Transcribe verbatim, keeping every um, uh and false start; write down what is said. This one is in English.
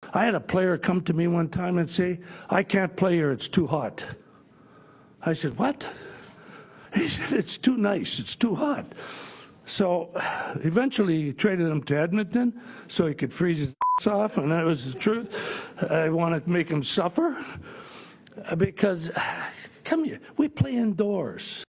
I had a player come to me one time and say, I can't play here, it's too hot. I said, what? He said, it's too nice, it's too hot. So eventually he traded him to Edmonton so he could freeze his ass off, and that was the truth. I wanted to make him suffer because, come here, we play indoors.